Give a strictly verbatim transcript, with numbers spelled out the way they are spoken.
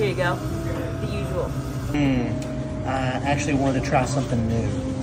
you go. The usual. Hmm. I actually wanted to try something new.